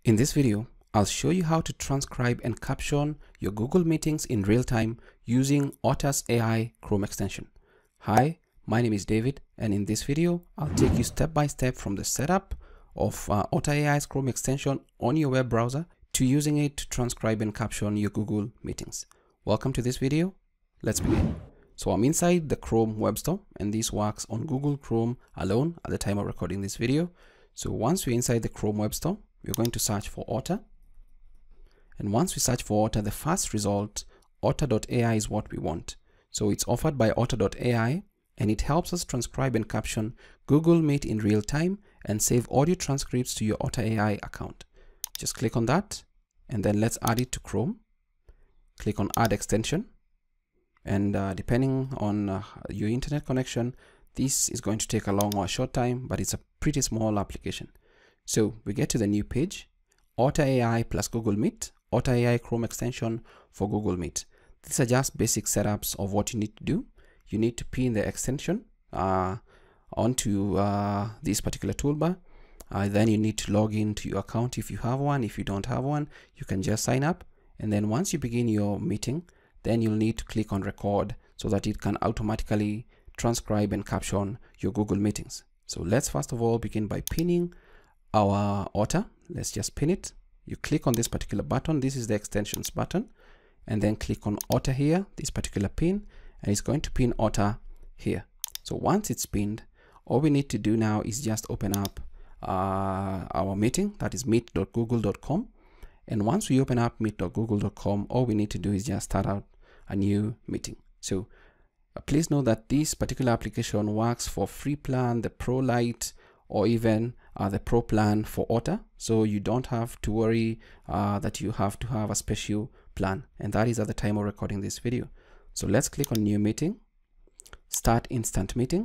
In this video, I'll show you how to transcribe and caption your Google Meetings in real time using Otter's AI Chrome Extension. Hi, my name is David, and in this video, I'll take you step by step from the setup of Otter AI's Chrome Extension on your web browser to using it to transcribe and caption your Google Meetings. Welcome to this video. Let's begin. So I'm inside the Chrome web store, and this works on Google Chrome alone at the time of recording this video. So once we're inside the Chrome web store, we're going to search for Otter. And once we search for Otter, the first result, Otter.ai, is what we want. So it's offered by Otter.ai, and it helps us transcribe and caption Google Meet in real time and save audio transcripts to your Otter AI account. Just click on that, and then let's add it to Chrome. Click on Add Extension. And depending on your internet connection, this is going to take a long or a short time, but it's a pretty small application. So we get to the new page, Otter AI plus Google Meet, Otter AI Chrome Extension for Google Meet. These are just basic setups of what you need to do. You need to pin the extension onto this particular toolbar. Then you need to log into your account if you have one. If you don't have one, you can just sign up. And then once you begin your meeting, then you'll need to click on record so that it can automatically transcribe and caption your Google Meetings. So let's first of all begin by pinning our Otter. Let's just pin it. You click on this particular button. This is the extensions button, and then click on Otter here, this particular pin, and it's going to pin Otter here. So once it's pinned, all we need to do now is just open up our meeting, that is meet.google.com. And once we open up meet.google.com, all we need to do is just start out a new meeting. So please know that this particular application works for free plan, the Pro Lite, or even the Pro plan for Otter. So you don't have to worry that you have to have a special plan. And that is at the time of recording this video. So let's click on New Meeting, Start Instant Meeting.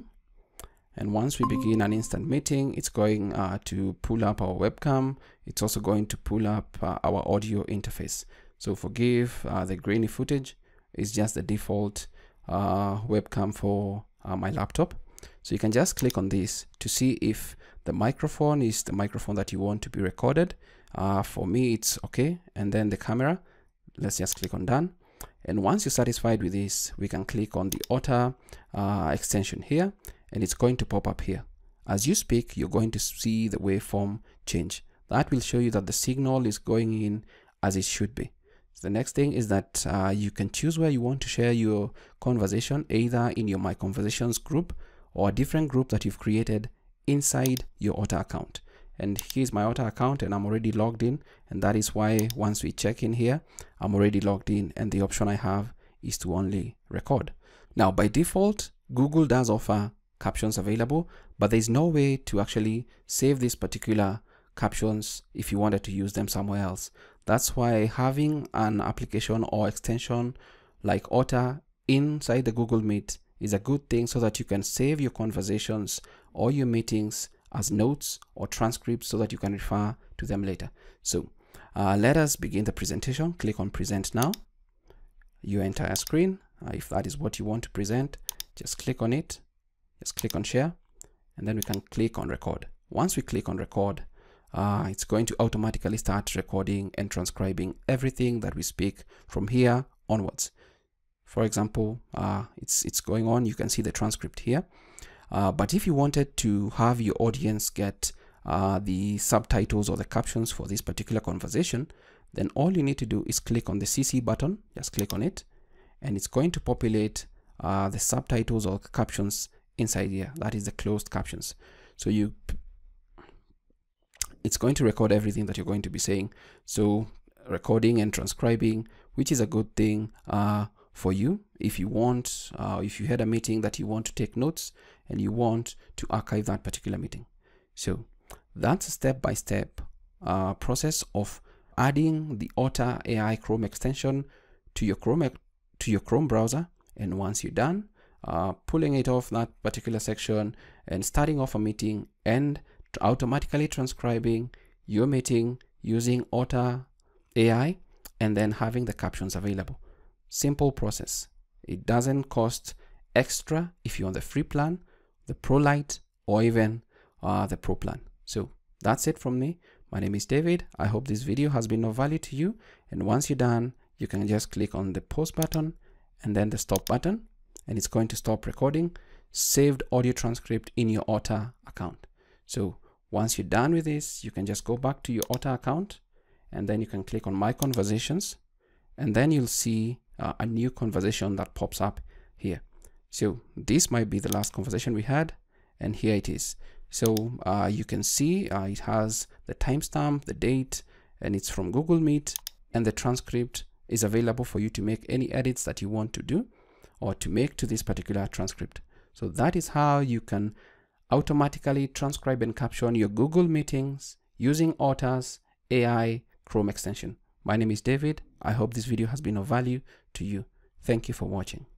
And once we begin an instant meeting, it's going to pull up our webcam. It's also going to pull up our audio interface. So forgive the grainy footage. It's just the default webcam for my laptop. So you can just click on this to see if the microphone is the microphone that you want to be recorded. For me, it's okay. And then the camera, let's just click on done. And once you're satisfied with this, we can click on the Otter extension here, and it's going to pop up here. As you speak, you're going to see the waveform change. That will show you that the signal is going in as it should be. So the next thing is that you can choose where you want to share your conversation, either in your My Conversations group or a different group that you've created inside your Otter account. And here's my Otter account, and I'm already logged in, and that is why once we check in here, I'm already logged in, and the option I have is to only record. Now, by default, Google does offer captions available, but there's no way to actually save these particular captions if you wanted to use them somewhere else. That's why having an application or extension like Otter inside the Google Meet is a good thing, so that you can save your conversations or your meetings as notes or transcripts so that you can refer to them later. So let us begin the presentation. Click on Present Now. Your entire screen, if that is what you want to present, just click on it. Just click on Share, and then we can click on Record. Once we click on Record, it's going to automatically start recording and transcribing everything that we speak from here onwards. For example, it's going on. You can see the transcript here. But if you wanted to have your audience get the subtitles or the captions for this particular conversation, then all you need to do is click on the CC button. Just click on it, and it's going to populate the subtitles or captions inside here. That is the closed captions. So it's going to record everything that you're going to be saying. So recording and transcribing, which is a good thing for you if you want, if you had a meeting that you want to take notes and you want to archive that particular meeting. So that's a step-by-step process of adding the Otter AI Chrome extension to your Chrome browser. And once you're done, pulling it off that particular section and starting off a meeting and automatically transcribing your meeting using Otter AI, and then having the captions available. Simple process. It doesn't cost extra if you're on the free plan, the Pro Lite, or even the Pro plan. So that's it from me. My name is David. I hope this video has been of value to you. And once you're done, you can just click on the pause button and then the stop button, and it's going to stop recording saved audio transcript in your Otter account. So once you're done with this, you can just go back to your Otter account, and then you can click on My Conversations, and then you'll see a new conversation that pops up here. So this might be the last conversation we had, and here it is. So you can see it has the timestamp, the date, and it's from Google Meet, and the transcript is available for you to make any edits that you want to do or to make to this particular transcript. So that is how you can automatically transcribe and caption your Google meetings using Otter's AI Chrome extension. My name is David. I hope this video has been of value to you. Thank you for watching.